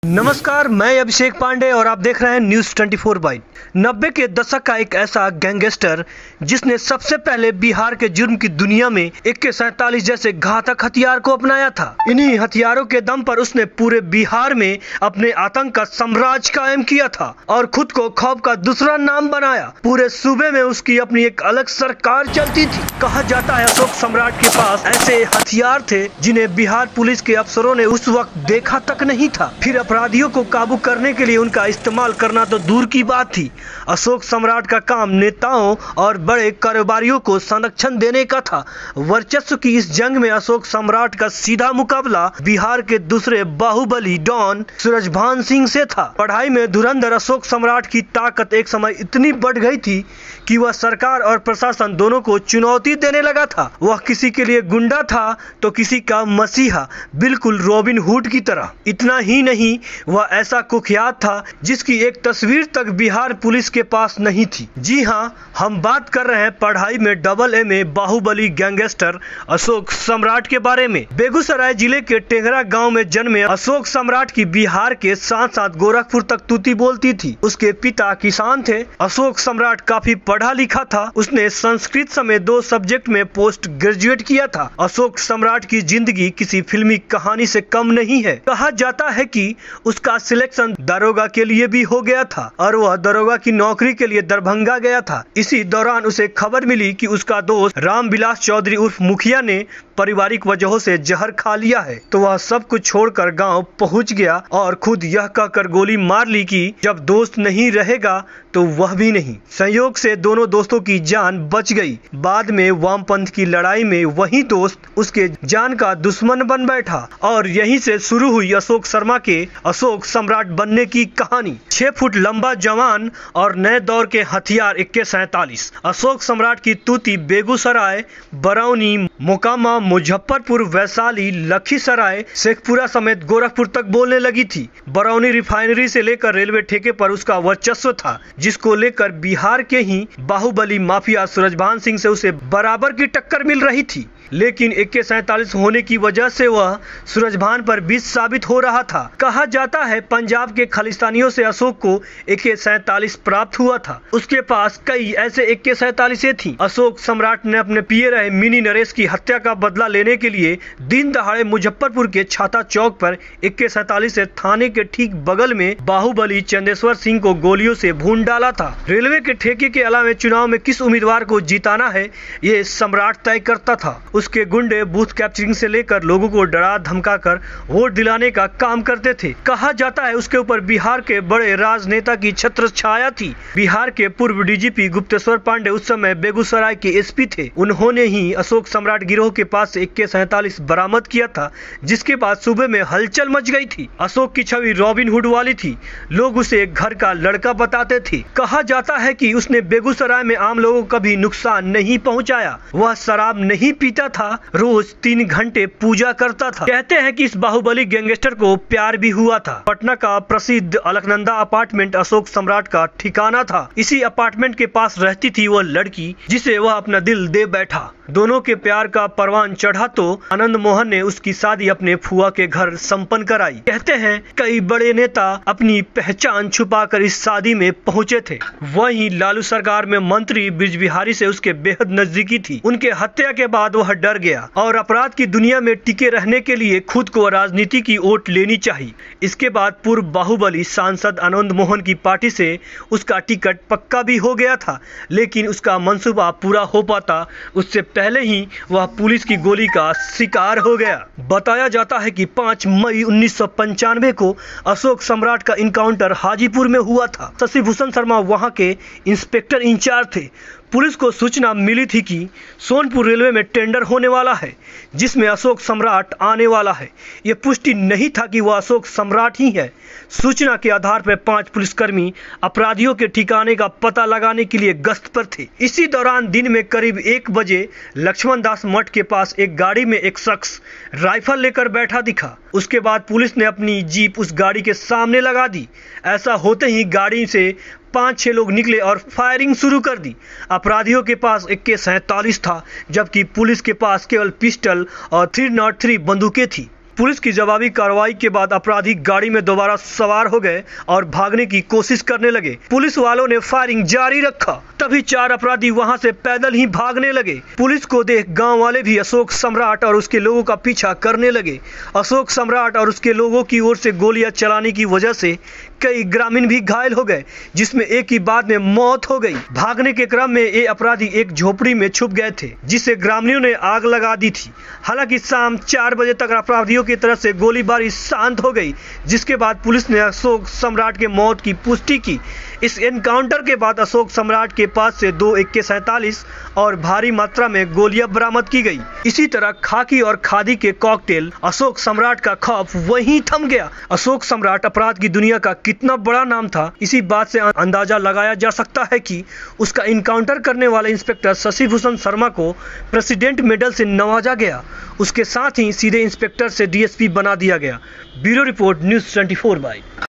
नमस्कार, मैं अभिषेक पांडे और आप देख रहे हैं न्यूज़ 24/। 90 के दशक का एक ऐसा गैंगस्टर जिसने सबसे पहले बिहार के जुर्म की दुनिया में AK-47 जैसे घातक हथियार को अपनाया था। इन्हीं हथियारों के दम पर उसने पूरे बिहार में अपने आतंक का साम्राज्य कायम किया था और खुद को खौफ का दूसरा नाम बनाया। पूरे सूबे में उसकी अपनी एक अलग सरकार चलती थी। कहा जाता है अशोक सम्राट के पास ऐसे हथियार थे जिन्हें बिहार पुलिस के अफसरों ने उस वक्त देखा तक नहीं था। फिर अपराधियों को काबू करने के लिए उनका इस्तेमाल करना तो दूर की बात थी। अशोक सम्राट का काम नेताओं और बड़े कारोबारियों को संरक्षण देने का था। वर्चस्व की इस जंग में अशोक सम्राट का सीधा मुकाबला बिहार के दूसरे बाहुबली डॉन सूरजभान सिंह से था। पढ़ाई में धुरंधर अशोक सम्राट की ताकत एक समय इतनी बढ़ गई थी कि वह सरकार और प्रशासन दोनों को चुनौती देने लगा था। वह किसी के लिए गुंडा था तो किसी का मसीहा, बिल्कुल रॉबिन हुड की तरह। इतना ही नहीं, वह ऐसा कुख्यात था जिसकी एक तस्वीर तक बिहार पुलिस के पास नहीं थी। जी हाँ, हम बात कर रहे हैं पढ़ाई में AA बाहुबली गैंगस्टर अशोक सम्राट के बारे में। बेगूसराय जिले के टेंगरा गांव में जन्मे अशोक सम्राट की बिहार के साथ साथ गोरखपुर तक तूती बोलती थी। उसके पिता किसान थे। अशोक सम्राट काफी पढ़ा लिखा था। उसने संस्कृत समेत 2 सब्जेक्ट में पोस्ट ग्रेजुएट किया था। अशोक सम्राट की जिंदगी किसी फिल्मी कहानी से कम नहीं है। कहा जाता है कि उसका सिलेक्शन दरोगा के लिए भी हो गया था और वह दरोगा की नौकरी के लिए दरभंगा गया था। इसी दौरान उसे खबर मिली कि उसका दोस्त रामविलास चौधरी उर्फ मुखिया ने पारिवारिक वजहों से जहर खा लिया है, तो वह सब कुछ छोड़कर गांव पहुंच गया और खुद यह कहकर गोली मार ली कि जब दोस्त नहीं रहेगा तो वह भी नहीं। संयोग से दोनों दोस्तों की जान बच गई। बाद में वामपंथ की लड़ाई में वही दोस्त उसके जान का दुश्मन बन बैठा और यहीं से शुरू हुई अशोक शर्मा के अशोक सम्राट बनने की कहानी। 6 फुट लंबा जवान और नए दौर के हथियार AK-47। अशोक सम्राट की तूती बेगूसराय, बरौनी, मोकामा, मुजफ्फरपुर, वैशाली, लखीसराय, शेखपुरा समेत गोरखपुर तक बोलने लगी थी। बरौनी रिफाइनरी से लेकर रेलवे ठेके पर उसका वर्चस्व था, जिसको लेकर बिहार के ही बाहुबली माफिया सूरजभान सिंह से उसे बराबर की टक्कर मिल रही थी। लेकिन AK-47 होने की वजह से वह सूरजभान पर विष साबित हो रहा था। कहा जाता है पंजाब के खालिस्तानियों से अशोक को AK-47 प्राप्त हुआ था। उसके पास कई ऐसे AK-47 थी। अशोक सम्राट ने अपने पिए रहे मिनी नरेश की हत्या का बदला लेने के लिए दिन दहाड़े मुजफ्फरपुर के छाता चौक पर AK-47 से थाने के ठीक बगल में बाहुबली चंदेश्वर सिंह को गोलियों से भून डाला था। रेलवे के ठेके के अलावा चुनाव में किस उम्मीदवार को जिताना है, ये सम्राट तय करता था। उसके गुंडे बूथ कैप्चरिंग से लेकर लोगों को डरा धमकाकर वोट दिलाने का काम करते थे। कहा जाता है उसके ऊपर बिहार के बड़े राजनेता की छत्र छाया थी। बिहार के पूर्व DGP गुप्तेश्वर पांडे उस समय बेगूसराय के SP थे। उन्होंने ही अशोक सम्राट गिरोह के पास से AK-47 बरामद किया था, जिसके बाद सूबे में हलचल मच गई थी। अशोक की छवि रॉबिन हुड वाली थी। लोग उसे घर का लड़का बताते थे। कहा जाता है कि उसने बेगूसराय में आम लोगों को कभी नुकसान नहीं पहुंचाया। वह शराब नहीं पीता था, रोज 3 घंटे पूजा करता था। कहते हैं कि इस बाहुबली गैंगस्टर को प्यार भी हुआ था। पटना का प्रसिद्ध अलकनंदा अपार्टमेंट अशोक सम्राट का ठिकाना था। इसी अपार्टमेंट के पास रहती थी वह लड़की जिसे वह अपना दिल दे बैठा। दोनों के प्यार का परवान चढ़ा तो आनंद मोहन ने उसकी शादी अपने फुआ के घर संपन्न कराई। कहते हैं कई बड़े नेता अपनी पहचान छुपाकर इस शादी में पहुंचे थे। वहीं लालू सरकार में मंत्री ब्रिज बिहारी से उसके बेहद नजदीकी थी। उनके हत्या के बाद वह डर गया और अपराध की दुनिया में टिके रहने के लिए खुद को राजनीति की ओट लेनी चाहिए। इसके बाद पूर्व बाहुबली सांसद आनंद मोहन की पार्टी से उसका टिकट पक्का भी हो गया था, लेकिन उसका मंसूबा पूरा हो पाता उससे पहले ही वह पुलिस की गोली का शिकार हो गया। बताया जाता है कि 5 मई 1995 को अशोक सम्राट का इनकाउंटर हाजीपुर में हुआ था। शशि भूषण शर्मा वहां के इंस्पेक्टर इंचार्ज थे। पुलिस को सूचना मिली थी कि सोनपुर रेलवे में टेंडर होने वाला है जिसमें अशोक सम्राट आने वाला है। ये पुष्टि नहीं था कि वह अशोक सम्राट ही है। सूचना के आधार पर 5 पुलिसकर्मी अपराधियों के ठिकाने का पता लगाने के लिए गश्त पर थे। इसी दौरान दिन में करीब 1 बजे लक्ष्मण दास मठ के पास एक गाड़ी में एक शख्स राइफल लेकर बैठा दिखा। उसके बाद पुलिस ने अपनी जीप उस गाड़ी के सामने लगा दी। ऐसा होते ही गाड़ी से 5-6 लोग निकले और फायरिंग शुरू कर दी। अपराधियों के पास AK-47 था, जबकि पुलिस के पास केवल पिस्टल और 303 बंदूकें थी। पुलिस की जवाबी कार्रवाई के बाद अपराधी गाड़ी में दोबारा सवार हो गए और भागने की कोशिश करने लगे। पुलिस वालों ने फायरिंग जारी रखा, तभी 4 अपराधी वहां से पैदल ही भागने लगे। पुलिस को देख गांव वाले भी अशोक सम्राट और उसके लोगों का पीछा करने लगे। अशोक सम्राट और उसके लोगों की ओर से गोलियां चलाने की वजह से कई ग्रामीण भी घायल हो गए, जिसमें एक की बाद में मौत हो गई। भागने के क्रम में ये अपराधी एक झोपड़ी में छुप गए थे, जिसे ग्रामीणों ने आग लगा दी थी। हालांकि शाम 4 बजे तक अपराधियों की तरफ से गोलीबारी शांत हो गई, जिसके बाद पुलिस ने अशोक सम्राट के मौत की पुष्टि की। इस एनकाउंटर के बाद अशोक सम्राट के पास से 2 AK-47 और भारी मात्रा में गोलियां बरामद की गई। इसी तरह खाकी और खादी के कॉकटेल अशोक सम्राट का खौफ वहीं थम गया। अशोक सम्राट अपराध की दुनिया का कितना बड़ा नाम था, इसी बात से अंदाजा लगाया जा सकता है कि उसका इनकाउंटर करने वाले इंस्पेक्टर शशि भूषण शर्मा को प्रेसिडेंट मेडल से नवाजा गया। उसके साथ ही सीधे इंस्पेक्टर से DSP बना दिया गया। Bureau report, news 24 bye.